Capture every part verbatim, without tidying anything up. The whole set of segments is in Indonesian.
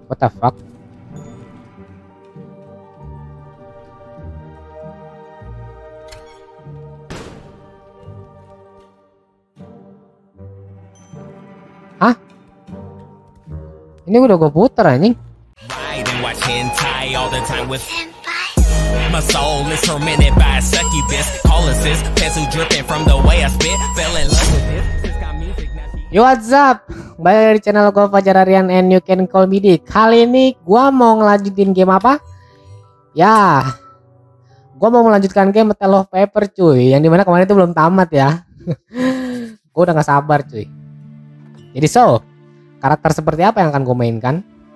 What the fuck? Hah? Ini udah gue puter anjing. My soul is tormented by a succubus. Call assist, pencil dripping from the way I spit. Fell in love with this. Yo, what's up? Balik di channel gue Fajar Aryan and you can call me D. Kali ini gue mau ngelanjutin game apa? Ya, gue mau melanjutkan game Tale of Paper cuy. Yang dimana kemarin itu belum tamat ya. Gue udah gak sabar cuy. Jadi so, karakter seperti apa yang akan gue mainkan?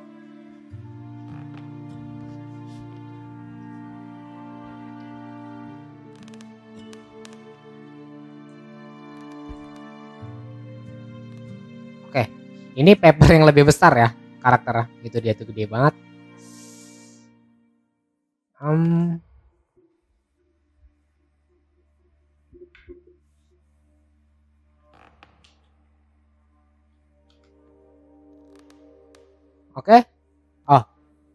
Oke, ini paper yang lebih besar ya karakternya. Itu dia tuh gede banget. Um, Oke. Oh.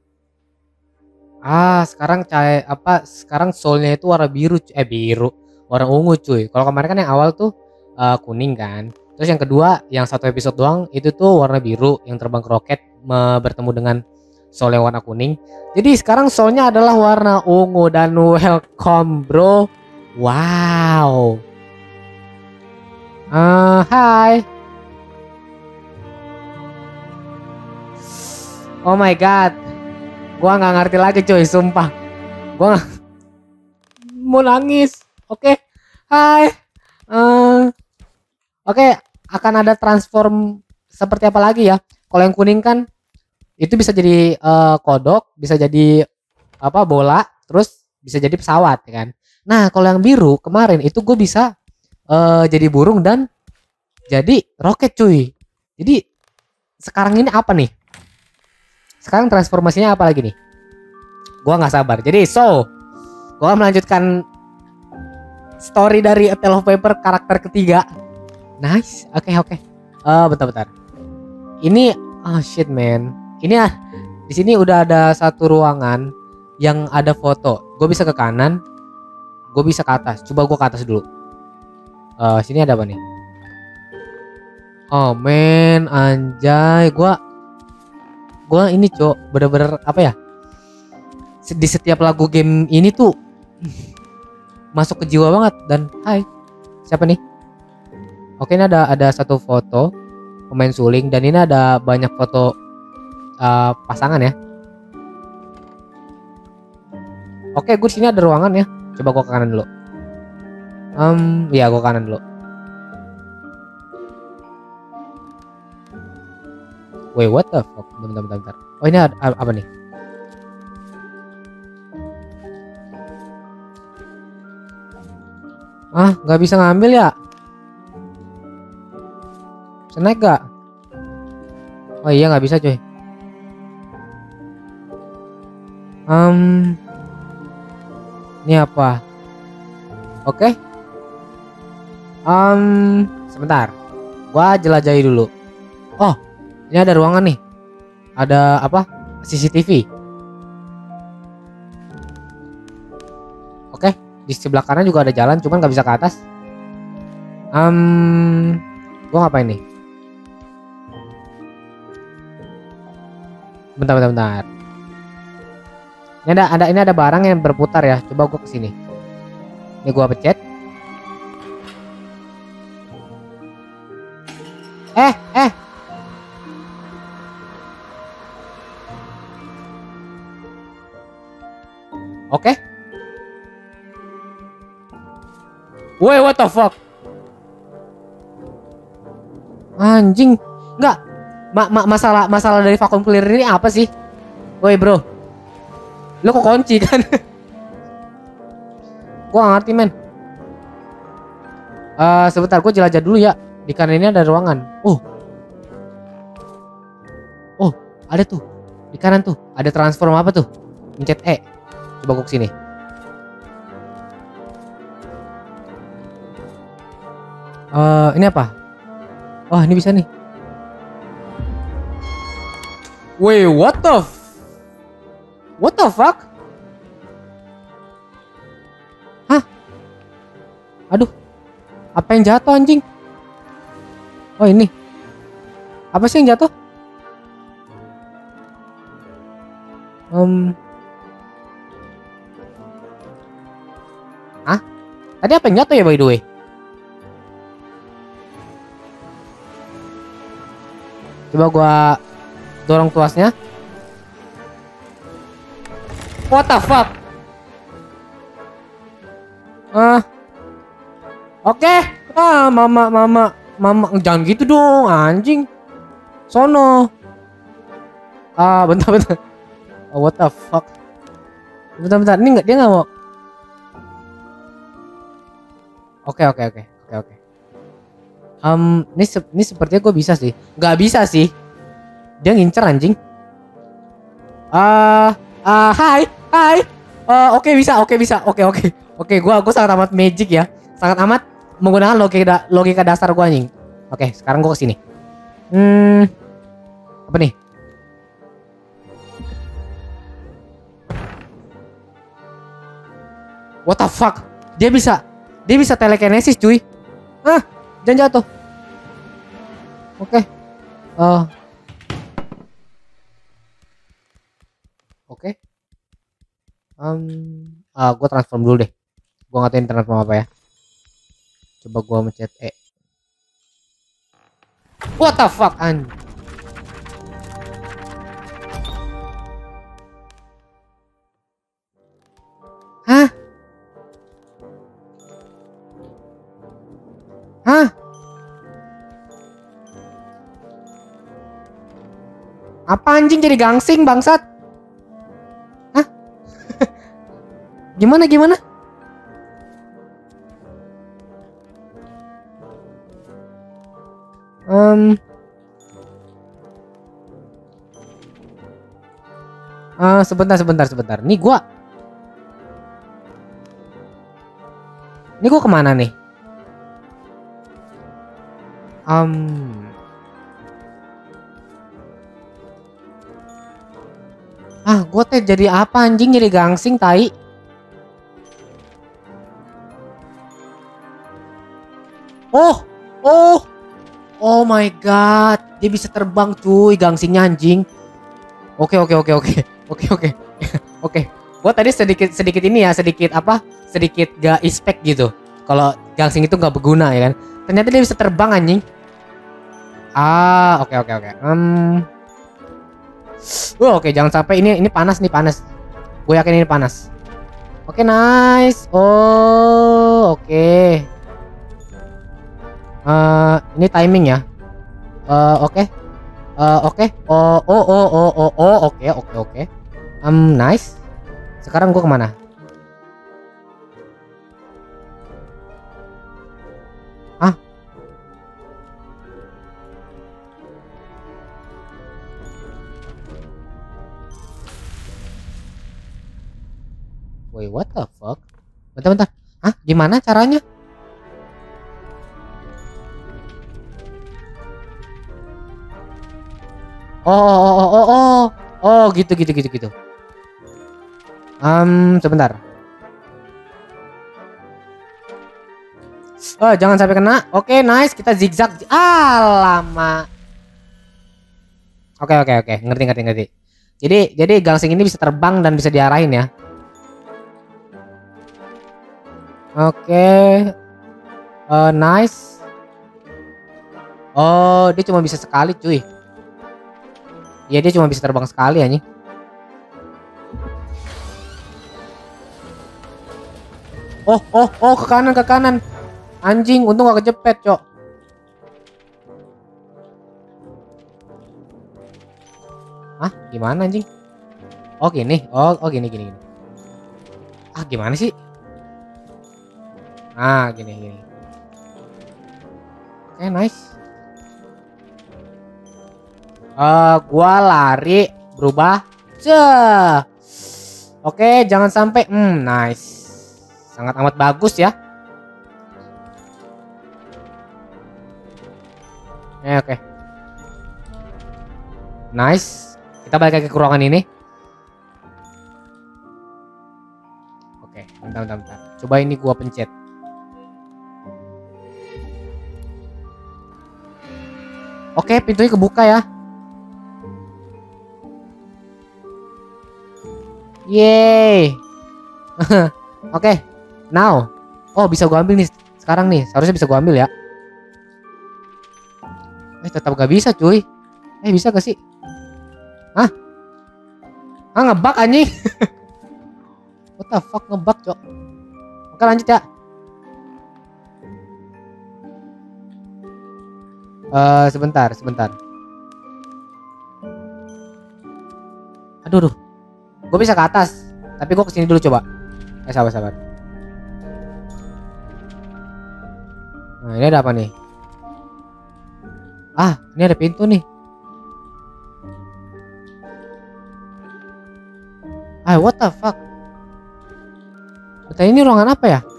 Ah, sekarang cahaya apa? Sekarang soulnya itu warna biru, eh biru, warna ungu cuy. Kalau kemarin kan yang awal tuh uh, kuning kan. Terus yang kedua, yang satu episode doang itu tuh warna biru yang terbang ke roket bertemu dengan soul yang warna kuning. Jadi sekarang soulnya adalah warna ungu dan welcome bro. Wow. Uh, hai. Oh my god. Gua nggak ngerti lagi cuy, sumpah. Gua mau nangis. Oke. Okay. Hai. Uh, Oke, okay. Akan ada transform seperti apa lagi ya? Kalau yang kuning kan itu bisa jadi uh, kodok, bisa jadi apa bola, terus bisa jadi pesawat ya kan. Nah, kalau yang biru kemarin itu gue bisa uh, jadi burung dan jadi roket cuy. Jadi sekarang ini apa nih? Sekarang transformasinya apa lagi nih? Gua nggak sabar. Jadi so, gua melanjutkan story dari A Tale of Paper karakter ketiga. Nice. Oke okay, oke. Okay. Uh, bentar-bentar. Ini oh shit man. Ini ah di sini udah ada satu ruangan yang ada foto. Gue bisa ke kanan, gue bisa ke atas. Coba gue ke atas dulu. Uh, sini ada apa nih? Oh man, anjay. Gue gue ini cok bener-bener apa ya? Di setiap lagu game ini tuh masuk ke jiwa banget. Dan hai, siapa nih? Oke, ini ada ada satu foto pemain suling dan ini ada banyak foto uh, pasangan ya. Oke, gue sini ada ruangan ya. Coba gue ke kanan dulu. Um, ya gue ke kanan dulu. Wait, what the fuck? Bentar, bentar, bentar. Oh, ini ada apa nih? Ah, nggak bisa ngambil ya? Bisa naik gak? Oh iya nggak bisa cuy. Um, ini apa? Oke. Okay. Um, sebentar. Gua jelajahi dulu. Oh, ini ada ruangan nih. Ada apa? C C T V. Oke, okay. Di sebelah kanan juga ada jalan, cuman nggak bisa ke atas. Um, gua ngapain nih? Bentar, bentar, bentar. Ini ada, ada, ini ada barang yang berputar ya. Coba gua kesini. Ini gua pencet. Eh, eh. Oke. Okay. Wait, what the fuck? Anjing, enggak. Ma ma masalah masalah dari vacuum cleaner ini apa sih? Woi bro, lo kok kunci kan? Gua gak ngerti men. Uh, sebentar, gue jelajah dulu ya. Di kanan ini ada ruangan. Oh, oh ada tuh. Di kanan tuh ada transform apa tuh? Pencet E. Coba gue kesini. Uh, ini apa? Oh ini bisa nih. Wait, what the f What the fuck? Hah? Aduh. Apa yang jatuh anjing? Oh ini. Apa sih yang jatuh? Um. Hah? Tadi apa yang jatuh ya by the way? Coba gua dorong tuasnya. What the fuck? Ah. Oke. Okay. Ah, mama mama mama jangan gitu dong, anjing. Sono. Ah, bentar bentar. Oh, what the fuck? Bentar bentar. Ini enggak, dia enggak mau. Oke oke oke oke oke. Um, ini se ini sepertinya gue bisa sih. Nggak bisa sih. Dia ngincer anjing. Ah, uh, uh, hai, hai. Uh, oke okay, bisa, oke okay, bisa. Oke okay, oke. Okay. Oke, okay, gua gua sangat amat magic ya. Sangat amat menggunakan logika logika dasar gua anjing. Oke, okay, sekarang gua ke sini. Hmm. Apa nih? What the fuck? Dia bisa dia bisa telekinesis, cuy. Ah, jangan jatuh. Oke. Okay. Uh. Oke. Okay. Um, ah, gue transform dulu deh. Gue nggak tahu internet mau apa ya. Coba gue mencet E. What the fuck, an? Hah? Hah? Apa anjing jadi gangsing bangsat? Hah? Gimana gimana? Um. Uh, sebentar sebentar sebentar. Nih gua. Nih gua kemana nih? Um. Ah, gue teh jadi apa anjing, jadi gangsing tai. Oh, oh, oh my god, dia bisa terbang cuy, gangsingnya anjing. Oke oke oke oke oke oke oke. Gue tadi sedikit sedikit ini ya, sedikit apa, sedikit gak expect gitu. Kalau gangsing itu gak berguna ya kan. Ternyata dia bisa terbang anjing. Ah, oke oke oke. Hmm. Oh, oke, jangan sampai ini ini panas nih, panas. Gue yakin ini panas. Oke, nice. Oh, oke. Uh, ini timing ya. Uh, oke. Uh, oke. Oh, oh, oh, oh, oh, oh, oke, oke, oke. Um, nice. Sekarang gue kemana? Ah. Wait, what the fuck? Bentar, bentar. Hah? Gimana caranya? Oh, oh, oh, oh, oh, oh, gitu, gitu, gitu, gitu. Um, sebentar. Oh, jangan sampai kena. Oke, nice. Kita zigzag. Ah, lama. Oke, oke, oke. Ngerti, ngerti, ngerti. Jadi, jadi gangsing ini bisa terbang dan bisa diarahin ya. Oke, uh, nice. Oh, dia cuma bisa sekali, cuy. Iya, dia cuma bisa terbang sekali anjing. Oh, oh, oh, ke kanan, ke kanan. Anjing, untung gak kejepit, cok. Hah, gimana anjing? Oh, gini. Oh, oh gini, gini, gini. Ah, gimana sih? Ah, gini gini. Oke, okay, nice. Uh, gua lari berubah. Ceh. Oke, okay, jangan sampai. Hmm, nice. Sangat amat bagus ya. Eh, oke. Okay. Nice. Kita balik lagi ke ruangan ini. Oke, bentar, bentar, bentar. Coba ini gua pencet. Oke, pintunya kebuka ya. Yeay. Oke, now. Oh, bisa gua ambil nih sekarang nih. Seharusnya bisa gua ambil ya. Eh, tetap gak bisa cuy. Eh, bisa gak sih? Hah? Ah, ngebug anjing. What the fuck, ngebug cok. Oke, lanjut ya. Uh, sebentar, sebentar. Aduh, aduh. Gue bisa ke atas, tapi gue kesini dulu coba. Eh, sabar, sabar. Nah, ini ada apa nih? Ah, ini ada pintu nih. Ah, what the fuck? Bentar, ini ruangan apa ya?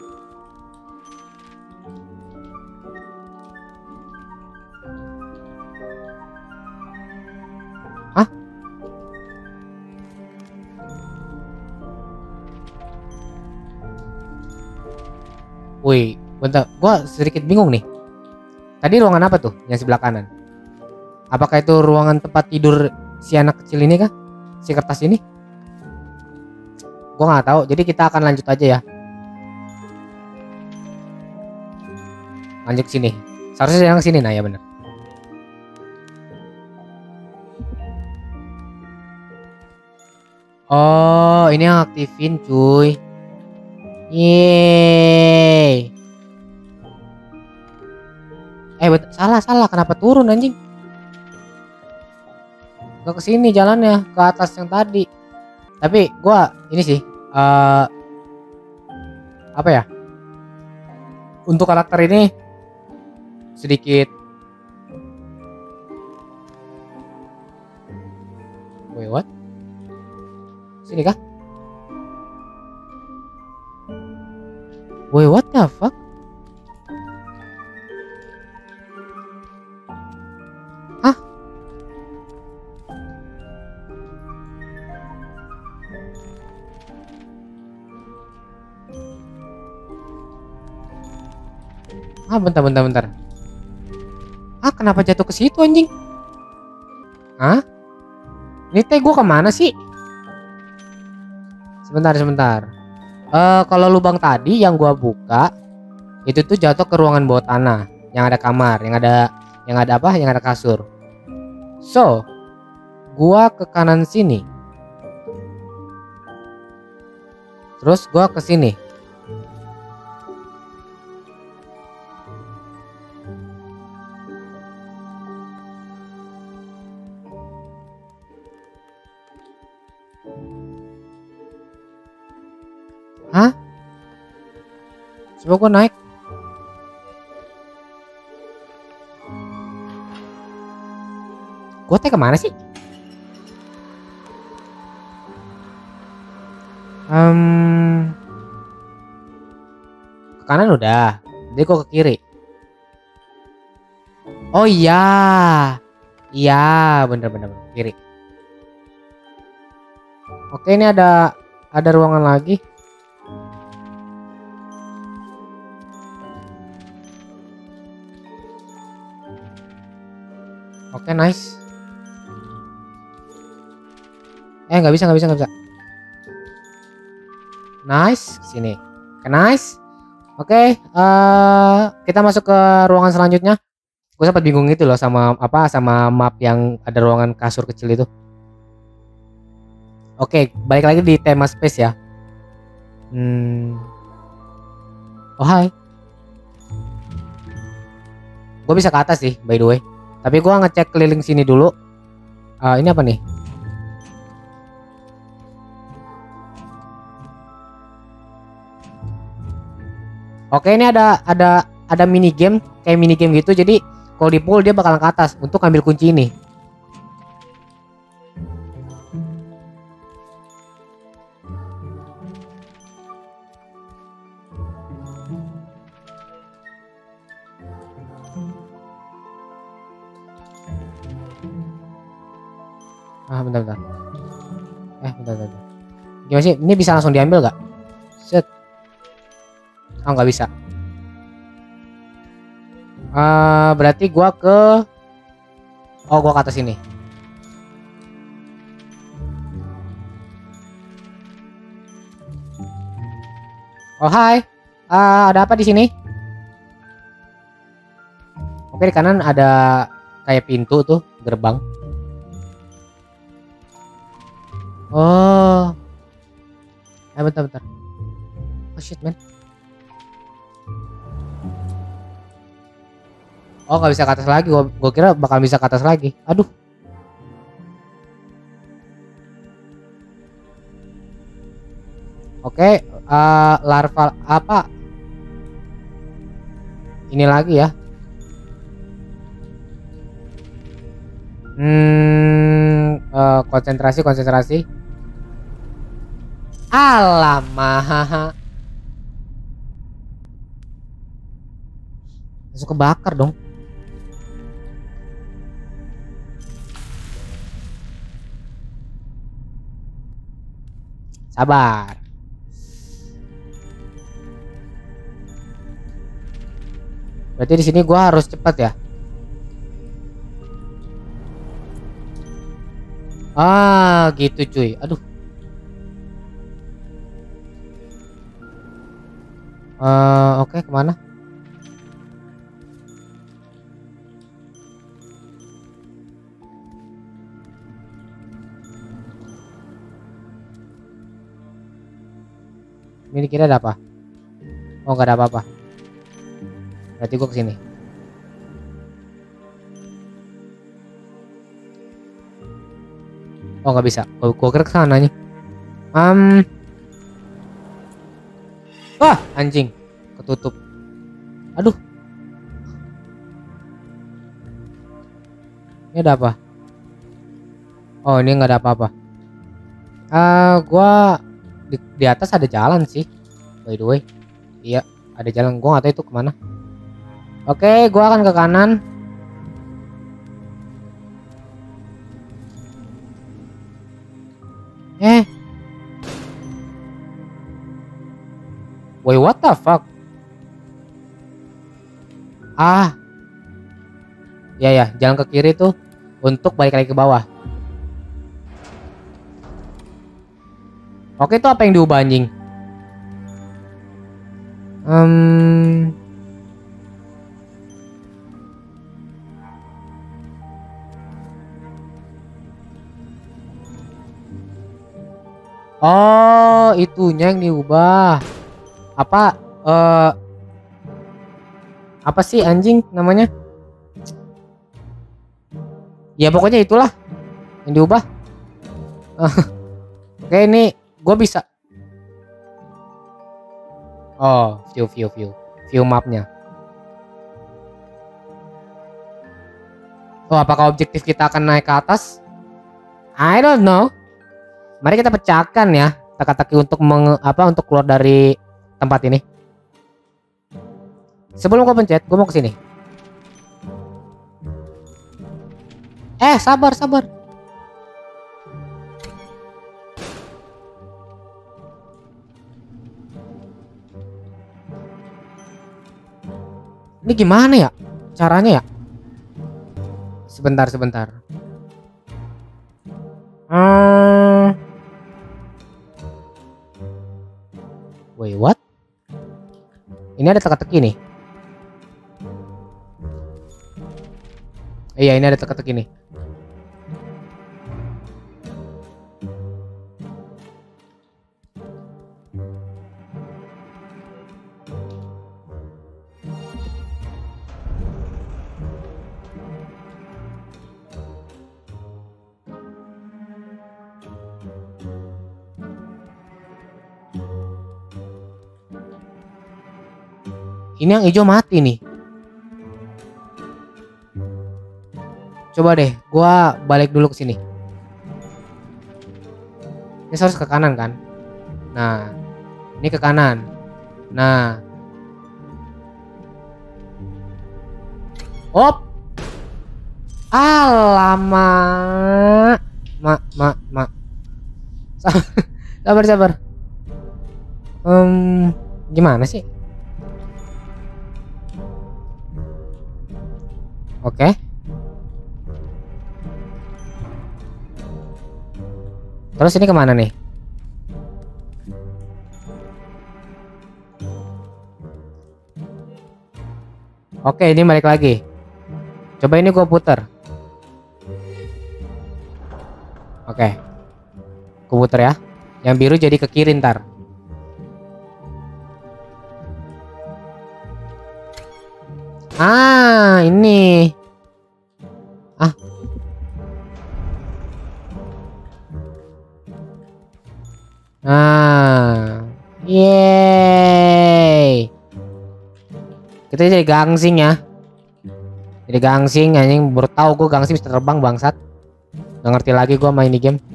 Hah? Wih, bentar, gua sedikit bingung nih. Tadi ruangan apa tuh yang sebelah kanan? Apakah itu ruangan tempat tidur si anak kecil ini kah? Si kertas ini? Gua nggak tahu. Jadi kita akan lanjut aja ya. Lanjut ke sini. Seharusnya yang sini, nah ya bener. Oh, ini yang aktifin cuy. Yeay. Eh, bet salah salah. Kenapa turun anjing? Gak ke sini jalannya, ke atas yang tadi. Tapi gua ini sih, uh, apa ya? Untuk karakter ini sedikit. Wait, what? Sini kah? Wait, what the fuck? Hah? Ah, bentar, bentar, bentar. Ah, kenapa jatuh ke situ anjing? Hah? Ini teh gue kemana sih? Sebentar, sebentar. Uh, kalau lubang tadi yang gua buka itu tuh jatuh ke ruangan bawah tanah yang ada kamar, yang ada yang ada apa? Yang ada kasur. So, gua ke kanan sini. Terus gua ke sini. Hah? Coba gue naik. Gue teh kemana sih? Um, ke kanan udah. Jadi kok ke kiri. Oh iya. Iya, bener-bener kiri. Oke, ini ada ada ruangan lagi. Oke, nice. Eh, nggak bisa, nggak bisa, nggak bisa. Nice, sini. Oke, nice. Oke, uh, kita masuk ke ruangan selanjutnya. Gue sempat bingung itu loh sama apa sama map yang ada ruangan kasur kecil itu. Oke, balik lagi di tema space ya. Hmm. Oh, hai. Gue bisa ke atas sih, by the way. Tapi gua ngecek keliling sini dulu. Uh, ini apa nih? Oke, ini ada ada ada mini game, kayak mini game gitu. Jadi kalau dipukul dia bakalan ke atas untuk ambil kunci ini. Ah, bentar, bentar. Eh, bentar, bentar. Gimana sih? Ini bisa langsung diambil gak? Set. Oh, nggak bisa. Uh, berarti gua ke... Oh, gua ke atas ini. Oh, hai. Uh, ada apa di sini? Oke, di kanan ada kayak pintu tuh, gerbang. Oh. Eh, bentar, bentar. Oh shit, man. Oh, nggak bisa ke atas lagi. Gua, gua kira bakal bisa ke atas lagi. Aduh. Oke, uh, larva apa? Ini lagi ya. Hmm, uh, konsentrasi, konsentrasi. Alamah. Langsung kebakar dong. Sabar. Berarti di sini gua harus cepat ya. Ah, gitu cuy. Aduh. Uh, Oke, okay, kemana? Ini kira ada apa? Oh, nggak ada apa-apa. Berarti gua kesini. Oh, nggak bisa. Gua, gua kira kesana nih. Um. Wah, anjing. Ketutup. Aduh. Ini ada apa? Oh, ini nggak ada apa-apa. Uh, gua di, di atas ada jalan sih. By the way. Iya, ada jalan. Gua nggak tahu itu kemana. Oke, gua akan ke kanan. Eh. Wait, what the fuck? Ah. Ya ya, jalan ke kiri tuh untuk balik lagi ke bawah. Oke, itu apa yang diubah anjing? Hmm. Oh, itunya yang diubah. Apa uh, apa sih anjing namanya? Ya pokoknya itulah yang diubah. Oke, ini gue bisa. Oh, view view view view mapnya. Oh, apakah objektif kita akan naik ke atas? I don't know. Mari kita pecahkan ya teka-teki untuk meng, apa untuk keluar dari tempat ini. Sebelum gue pencet, gue mau ke sini. Eh, sabar, sabar. Ini gimana ya caranya ya? Sebentar, sebentar. Hmm. Wait, what? Ini ada teka-teki nih. Iya, ini ada teka-teki nih. Ini yang hijau mati nih. Coba deh, gua balik dulu ke sini. Ini harus ke kanan kan? Nah, ini ke kanan. Nah. Op. Alamak. mak, mak, mak. Sabar, sabar. Um, gimana sih? Oke. Terus ini kemana nih? Oke, ini balik lagi. Coba ini gua puter. Oke. Gua puter ya. Yang biru jadi ke kiri ntar. Ah, ini. Ah. Nah. Yeay. Kita jadi gangsing ya. Jadi gangsing anjing, baru tahu gue gangsing bisa terbang bangsat. Gak ngerti lagi gue main di game.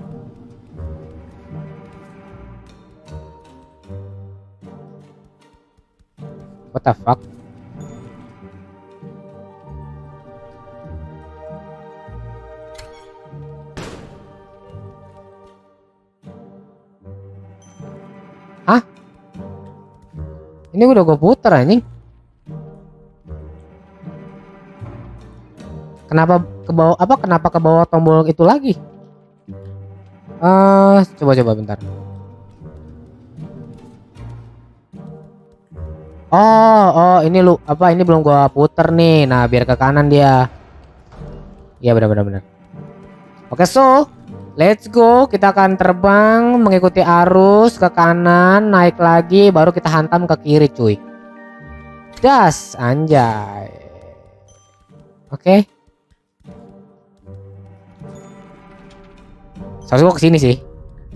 What the fuck? Hah? Ini udah gue puter anjing. Kenapa ke bawah apa kenapa ke bawah tombol itu lagi? Eh, uh, coba-coba bentar. Oh, oh, ini lu apa ini belum gua puter nih. Nah, biar ke kanan dia. Iya, benar benar benar. Oke, so let's go. Kita akan terbang mengikuti arus ke kanan, naik lagi baru kita hantam ke kiri, cuy. Das, anjay. Oke. Seharusnya gua kesini sih.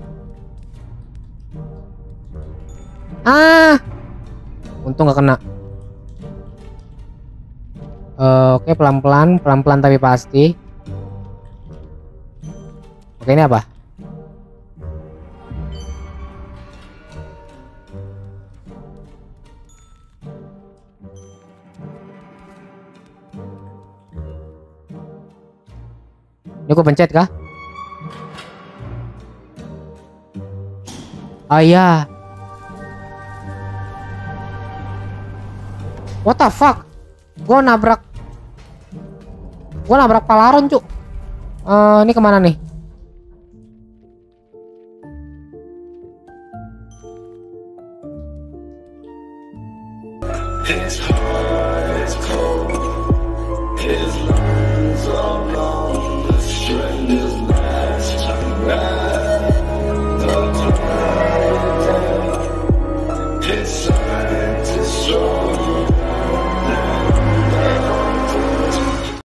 Ah, untung gak kena. Uh, Oke, pelan-pelan, pelan-pelan tapi pasti. Oke, ini apa? Ini aku pencet kah? Oh iya. What the fuck? Gua nabrak. Gua nabrak palaron, cuk. Uh, ini kemana nih? It's hard.